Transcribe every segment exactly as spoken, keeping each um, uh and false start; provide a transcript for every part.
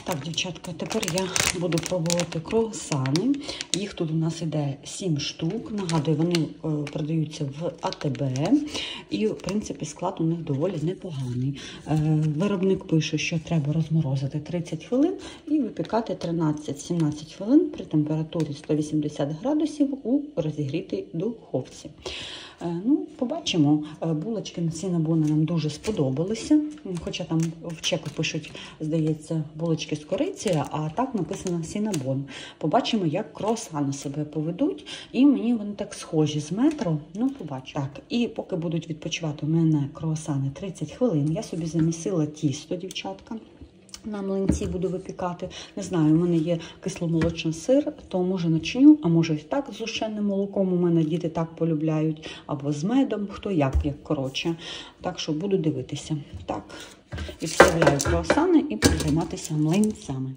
Так, дівчатка, тепер я буду пробувати круасани. Їх тут у нас іде сім штук. Нагадую, вони е, продаються в А Те Бе. І, в принципі, склад у них доволі непоганий. Е, виробник пише, що треба розморозити тридцять хвилин і випікати тринадцять-сімнадцять хвилин при температурі сто вісімдесят градусів у розігрітій духовці. Ну, побачимо. Булочки на сінабони нам дуже сподобалися. Хоча там в чеку пишуть, здається, булочки з корицею, а так написано сінабон. Побачимо, як круасани себе поведуть. І мені вони так схожі з метро. Ну, побачимо. Так, і поки будуть відпочивати у мене круасани тридцять хвилин, я собі замісила тісто, дівчатка. На млинці буду випікати. Не знаю, у мене є кисломолочний сир, то може начню, а може і так з згущеним молоком. У мене діти так полюбляють. Або з медом, хто як, як коротше. Так що буду дивитися. Так, відставляю круасани і буду займатися млинцями.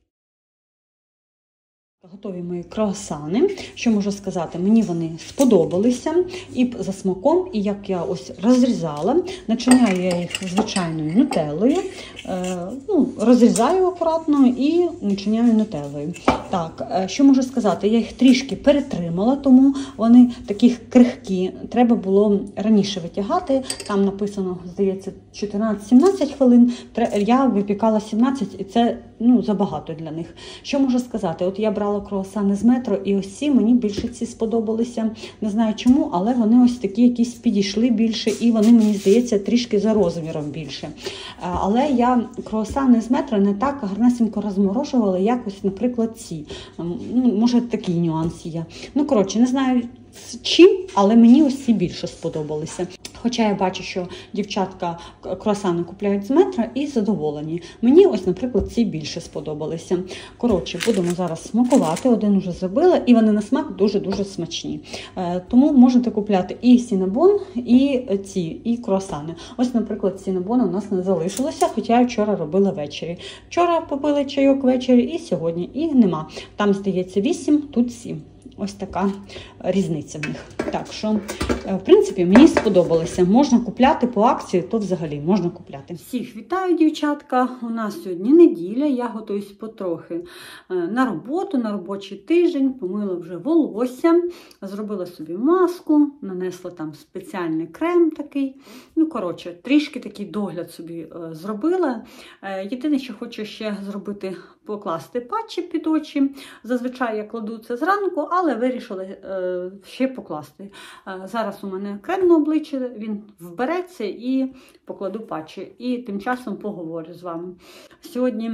Готові мої круасани. Що можу сказати? Мені вони сподобалися і за смаком, і як я ось розрізала. Начиняю я їх звичайною нутеллою. Е, ну, розрізаю акуратно і начиняю нутеллою. Так, що можу сказати? Я їх трішки перетримала, тому вони такі крихкі. Треба було раніше витягати. Там написано, здається, чотирнадцять-сімнадцять хвилин. Я випікала сімнадцять, і це ну, забагато для них. Що можу сказати? От я брала круасани з метро, і ось ці мені більше ці сподобалися. Не знаю чому, але вони ось такі якісь підійшли більше, і вони, мені здається, трішки за розміром більше. Але я круасани з метро не так гарнесенько розморожувала, як ось, наприклад, ці. Ну, може, такий нюанс є. Ну, коротше, не знаю чим, але мені ось ці більше сподобалися. Хоча я бачу, що дівчатка круасани купляють з метро і задоволені. Мені ось, наприклад, ці більше сподобалися. Коротше, будемо зараз смакувати. Один вже зробила, і вони на смак дуже-дуже смачні. Тому можете купляти і сінабон, і ці, і круасани. Ось, наприклад, сінабону у нас не залишилося, хоча я вчора робила ввечері. Вчора попили чайок ввечері, і сьогодні. І нема. Там, здається, вісім, тут сім. Ось така різниця в них. Так що, в принципі, мені сподобалося. Можна купляти по акції, то взагалі можна купляти. Всіх вітаю, дівчатка. У нас сьогодні неділя, я готуюсь потрохи на роботу, на робочий тиждень. Помила вже волосся, зробила собі маску, нанесла там спеціальний крем такий. Ну, коротше, трішки такий догляд собі зробила. Єдине, що хочу ще зробити, покласти патчі під очі. Зазвичай я кладу це зранку, але вирішила е, ще покласти. Е, зараз у мене крем на обличчя, він вбереться і покладу патчі. І тим часом поговорю з вами. Сьогодні,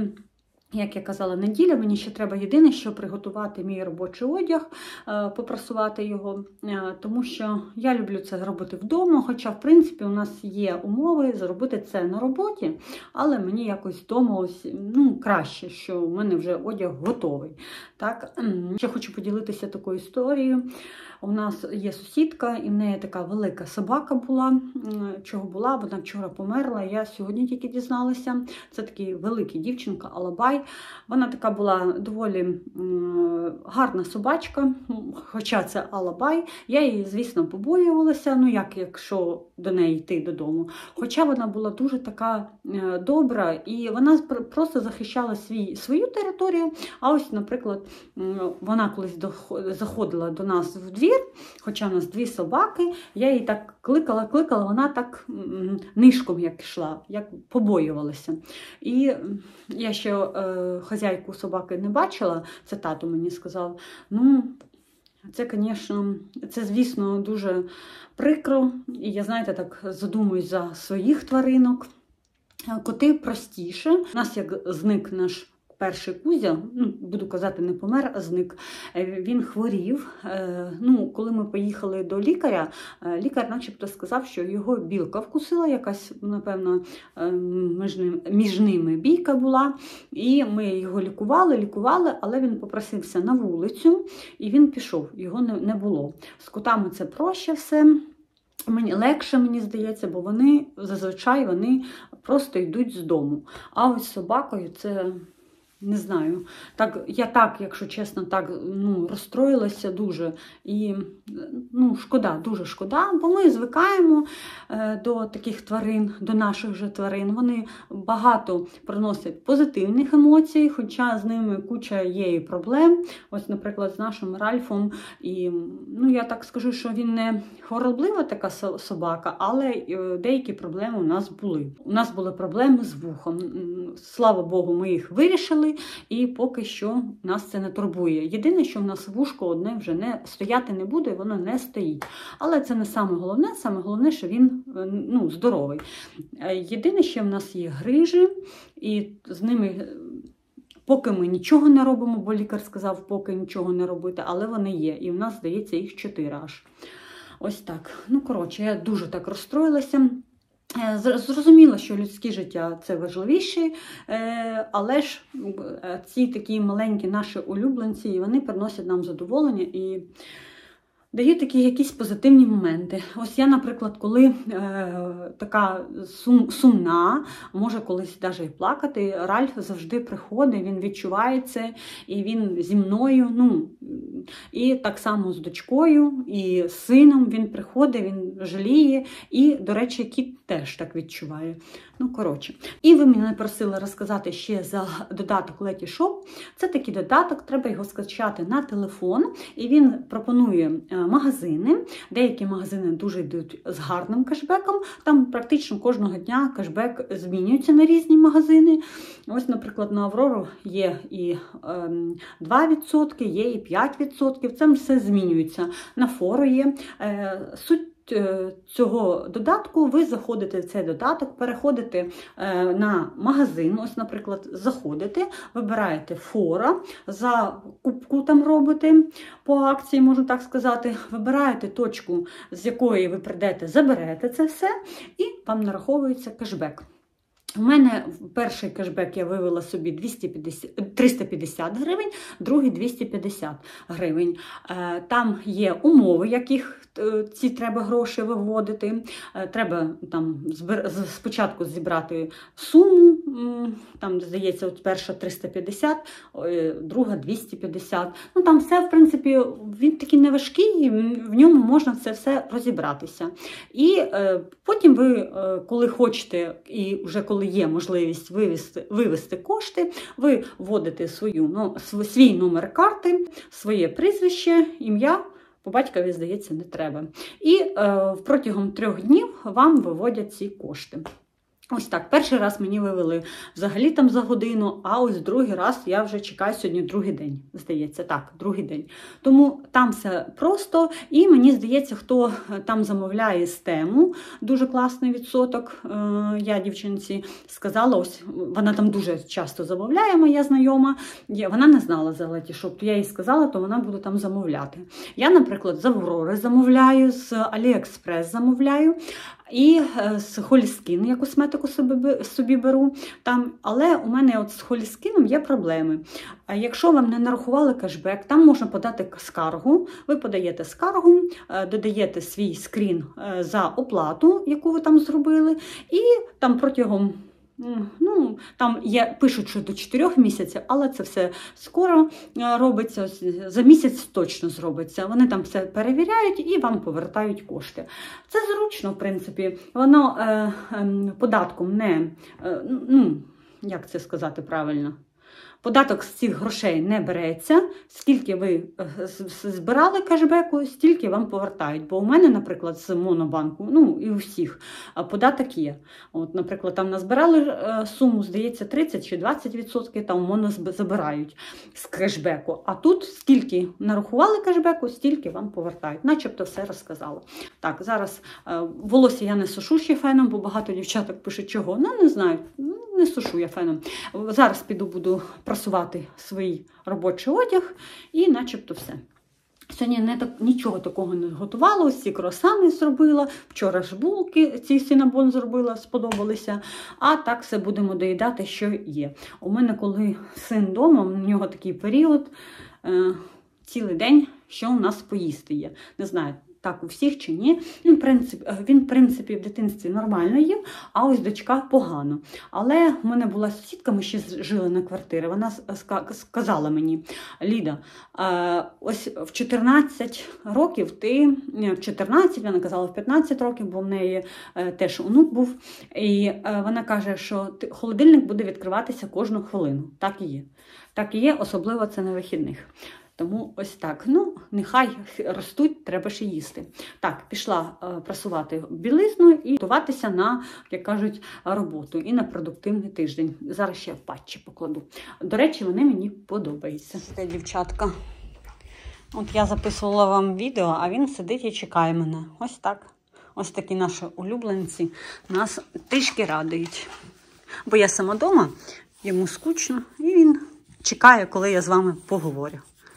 як я казала, неділя, мені ще треба єдине, що приготувати мій робочий одяг, попрасувати його, тому що я люблю це зробити вдома, хоча, в принципі, у нас є умови зробити це на роботі, але мені якось вдома ось, ну, краще, що у мене вже одяг готовий. Так? Ще хочу поділитися такою історією. У нас є сусідка, і в неї така велика собака була. Чого була? Вона вчора померла, я сьогодні тільки дізналася. Це такий великий дівчинка, Алабай. Вона така була доволі гарна собачка, хоча це Алабай. Я її, звісно, побоювалася, ну як, якщо до неї йти додому. Хоча вона була дуже така добра, і вона просто захищала свій, свою територію. А ось, наприклад, вона колись заходила до нас в двір, хоча в нас дві собаки, я її так кликала, кликала, вона так нишком як йшла, як побоювалася. І я ще е, хазяйку собаки не бачила, це тато мені сказав. Ну, це, звісно, це, звісно, дуже прикро. І я, знаєте, так задумуюсь за своїх тваринок. Коти простіше. У нас як зник наш перший Кузя, ну, буду казати, не помер, а зник, він хворів. Ну, коли ми поїхали до лікаря, лікар начебто сказав, що його білка вкусила, якась, напевно, між ними, між ними бійка була. І ми його лікували, лікували, але він попросився на вулицю, і він пішов, його не, не було. З котами це проще все. Мені легше, мені здається, бо вони, зазвичай, вони просто йдуть з дому. А ось з собакою це Не знаю. Так, я так, якщо чесно, так ну, розстроїлася дуже. І ну, шкода, дуже шкода, бо ми звикаємо е, до таких тварин, до наших же тварин. Вони багато приносять позитивних емоцій, хоча з ними куча є і проблем. Ось, наприклад, з нашим Ральфом. І, ну, я так скажу, що він не хвороблива така собака, але деякі проблеми у нас були. У нас були проблеми з вухом. Слава Богу, ми їх вирішили. І поки що нас це не турбує. Єдине, що в нас вушко одне вже не стояти не буде, воно не стоїть. Але це не саме головне, саме головне, що він ну, здоровий. Єдине, що в нас є грижі, і з ними поки ми нічого не робимо, бо лікар сказав, поки нічого не робити, але вони є. І в нас, здається, їх чотири аж. Ось так. Ну, коротше, я дуже так розстроїлася. Зрозуміло, що людське життя – це важливіше, але ж ці такі маленькі наші улюбленці, вони приносять нам задоволення і дають такі якісь позитивні моменти. Ось я, наприклад, коли е, така сум, сумна, може колись навіть і плакати, Ральф завжди приходить, він відчуває це, і він зі мною, ну, і так само з дочкою, і з сином він приходить, він жаліє, і, до речі, кіт теж так відчуває. Ну, коротше. І ви мене просили розказати ще за додаток Letysshop. Це такий додаток, треба його скачати на телефон, і він пропонує магазини. Деякі магазини дуже йдуть з гарним кешбеком. Там практично кожного дня кешбек змінюється на різні магазини. Ось, наприклад, на Аврору є і два відсотки, є і п'ять відсотків. Це все змінюється. На Фору є. Суть цього додатку, ви заходите в цей додаток, переходите на магазин, ось, наприклад, заходите, вибираєте Фора, закупку там робите, по акції, можна так сказати, вибираєте точку, з якої ви прийдете, заберете це все, і вам нараховується кешбек. У мене перший кешбек я вивела собі двісті п'ятдесят, триста п'ятдесят гривень, другий двісті п'ятдесят гривень. Там є умови, яких ці треба гроші виводити. Треба там спочатку зібрати суму, там, здається, от перша триста п'ятдесят, друга двісті п'ятдесят. Ну, там все, в принципі, він такий неважкий, в ньому можна це все розібратися. І е, потім ви, е, коли хочете, і вже коли є можливість вивести, вивести кошти, ви вводите свою, ну, свій номер карти, своє прізвище, ім'я, по батькові, здається, не треба. І е, протягом трьох днів вам виводять ці кошти. Ось так, перший раз мені вивели взагалі там за годину, а ось другий раз я вже чекаю сьогодні другий день, здається, так, другий день. Тому там все просто, і мені здається, хто там замовляє з тему, дуже класний відсоток, я дівчинці сказала, ось вона там дуже часто замовляє, моя знайома, вона не знала за Letysshop, то я їй сказала, то вона буде там замовляти. Я, наприклад, з Аврори замовляю, з AliExpress замовляю, і з Холіскін я косметику собі, собі беру. Там, але у мене от з Холіскіном є проблеми. Якщо вам не нарахували кешбек, там можна подати скаргу. Ви подаєте скаргу, додаєте свій скрін за оплату, яку ви там зробили, і там протягом Ну, там є, пишуть, що до чотирьох місяців, але це все скоро робиться, за місяць точно зробиться. Вони там все перевіряють і вам повертають кошти. Це зручно, в принципі. Воно е, е, податком не, е, ну, як це сказати правильно? Податок з цих грошей не береться, скільки ви збирали кешбеку, стільки вам повертають. Бо у мене, наприклад, з Монобанку, ну і у всіх, податок є. От, наприклад, там назбирали суму, здається, тридцять чи двадцять відсотків, там моно забирають з кешбеку. А тут скільки нарахували кешбеку, стільки вам повертають. Начебто все розказала. Так, зараз волосся я не сушу ще феном, бо багато дівчаток пишуть, чого. Ну, не знаю, не сушу я феном. Зараз піду, буду прасувати свій робочий одяг і начебто все. Сьогодні не так, нічого такого не готувала, ось ці круасани зробила, вчора ж булки, ці синабон зробила, сподобалися, а так все будемо доїдати, що є. У мене, коли син вдома, у нього такий період, е, цілий день, що у нас поїсти є. Не знаю, так у всіх чи ні. Він, в принципі, він, в принципі, в дитинстві нормально їв, а ось дочка погано. Але в мене була сусідка, ми ще жили на квартирі, вона сказала мені: Ліда, ось в чотирнадцять років ти, в чотирнадцять, вона казала, в п'ятнадцять років, бо в неї теж онук був, і вона каже, що холодильник буде відкриватися кожну хвилину. Так і є. Так і є, особливо це на вихідних. Тому ось так. Ну, нехай ростуть, треба ще їсти. Так, пішла е, прасувати білизну і готуватися на, як кажуть, роботу і на продуктивний тиждень. Зараз ще в патчі покладу. До речі, вони мені подобаються. Це дівчатка. От я записувала вам відео, а він сидить і чекає мене. Ось так. Ось такі наші улюбленці нас трішки радують. Бо я сама вдома, йому скучно, і він чекає, коли я з вами поговорю.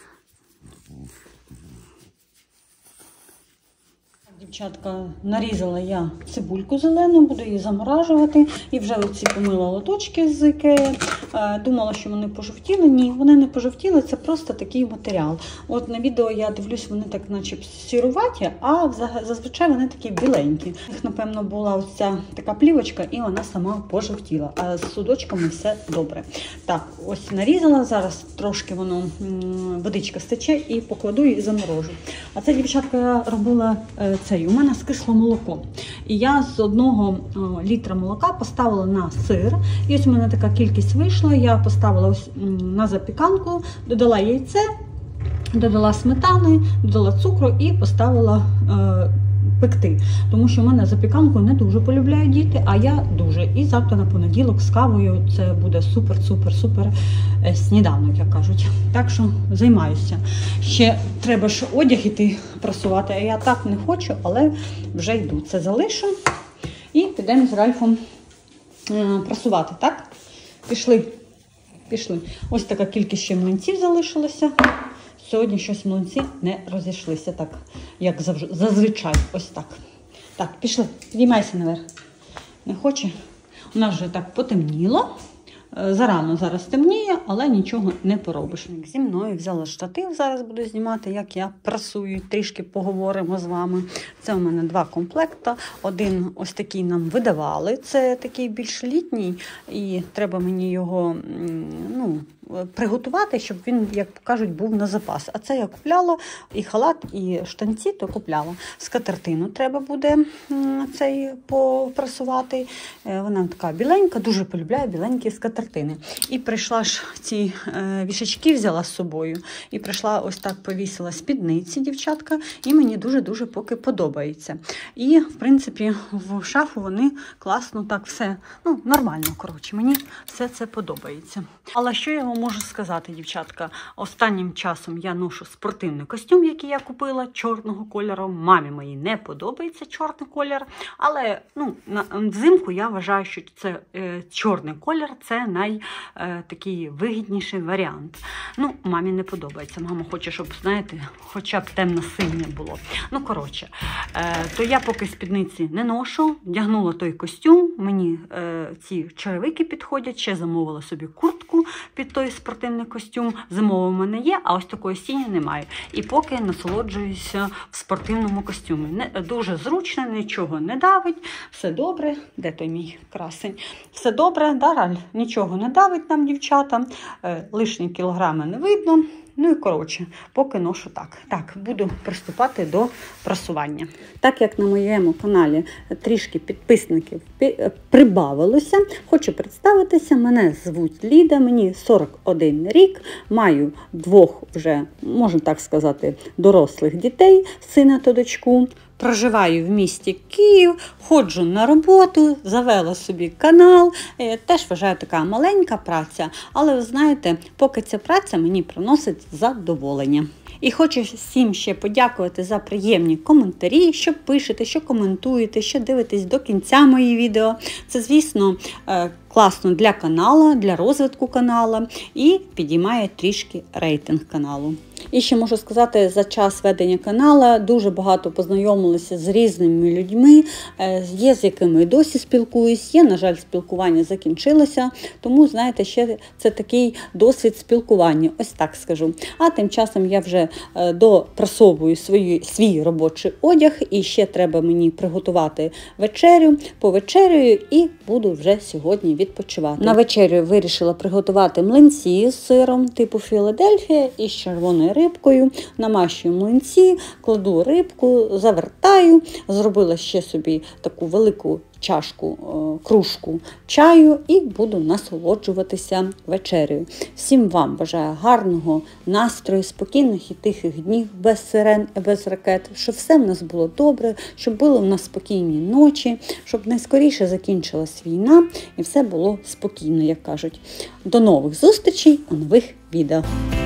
Дівчатка, нарізала я цибульку зелену, буду її заморажувати. І вже оці помила лоточки з ікеї. Думала, що вони пожовтіли. Ні, вони не пожовтіли, це просто такий матеріал. От на відео я дивлюсь, вони так наче сіруваті, а зазвичай вони такі біленькі. У них, напевно, була ось ця така плівочка, і вона сама пожовтіла. А з судочками все добре. Так, ось нарізала, зараз трошки воно, водичка стече, і покладу і заморожу. А це, дівчатка, я робила це. У мене скисло молоко. І я з одного о, літра молока поставила на сир. І ось у мене така кількість вийшла. Я поставила ось на запіканку, додала яйце, додала сметани, додала цукру і поставила е, пекти. Тому що в мене запіканку не дуже полюбляють діти, а я дуже. І завтра на понеділок з кавою це буде супер-супер-супер сніданок, як кажуть. Так що займаюся. Ще треба ж одяг іти прасувати, а я так не хочу, але вже йду. Це залишу і підемо з Ральфом е, прасувати, так? Пішли. Пішли. Ось така кількість ще млинців залишилася. Сьогодні щось млинці не розійшлися, так, як зазвичай. Ось так. Так, пішли. Підіймайся наверх. Не хоче? У нас вже так потемніло. Зарано зараз темніє, але нічого не поробиш. Зі мною взяла штатив, зараз буду знімати, як я прасую, трішки поговоримо з вами. Це у мене два комплекти. Один ось такий нам видавали, це такий більш літній, і треба мені його, ну, приготувати, щоб він, як кажуть, був на запас. А це я купляла і халат, і штанці, то купляла. Скатертину треба буде цей попрасувати. Вона така біленька, дуже полюбляю біленькі скатертини. І прийшла ж ці е, вішачки, взяла з собою. І прийшла ось так, повісила спідниці, дівчатка, і мені дуже-дуже поки подобається. І, в принципі, в шафу вони класно так все, ну, нормально, коротше, мені все це подобається. Але що я вам можу сказати, дівчатка, останнім часом я ношу спортивний костюм, який я купила, чорного кольору. Мамі моїй не подобається чорний колір, але, ну, на взимку я вважаю, що це е, чорний колір – це най е, такий вигідніший варіант. Ну, мамі не подобається. Мама хоче, щоб, знаєте, хоча б темно-синє було. Ну, коротше, е, то я поки спідниці не ношу, вдягнула той костюм, мені е, ці черевики підходять, ще замовила собі куртку під той спортивний костюм. Зимовий в мене є, а ось такої сіні немає. І поки насолоджуюся в спортивному костюмі. Не, дуже зручно, нічого не давить, все добре. Де той мій красень? Все добре, да, Раль? Нічого не давить нам, дівчатам, е, лишні кілограми не видно. Ну і коротше, поки ношу так. Так, буду приступати до прасування. Так як на моєму каналі трішки підписників прибавилося, хочу представитися. Мене звуть Ліда, мені сорок один рік, маю двох вже, можна так сказати, дорослих дітей, сина та дочку. Проживаю в місті Київ, ходжу на роботу, завела собі канал. Теж вважаю, така маленька праця, але ви знаєте, поки ця праця мені приносить задоволення. І хочу всім ще подякувати за приємні коментарі, що пишете, що коментуєте, що дивитесь до кінця мої відео. Це, звісно, класно для каналу, для розвитку каналу і підіймає трішки рейтинг каналу. І ще можу сказати, за час ведення каналу дуже багато познайомилася з різними людьми, є з якими і досі спілкуюсь, є, на жаль, спілкування закінчилося, тому, знаєте, ще це такий досвід спілкування, ось так скажу. А тим часом я вже допрасовую свій, свій робочий одяг, і ще треба мені приготувати вечерю, повечерюю і буду вже сьогодні відпочивати. На вечерю вирішила приготувати млинці з сиром типу Філадельфія і з червоною рибкою. Намащую млинці, кладу рибку, завертаю, зробила ще собі таку велику чашку, кружку чаю і буду насолоджуватися вечерею. Всім вам бажаю гарного настрою, спокійних і тихих днів, без сирен і без ракет, щоб все в нас було добре, щоб були в нас спокійні ночі, щоб найскоріше закінчилась війна і все було спокійно, як кажуть. До нових зустрічей у нових відео.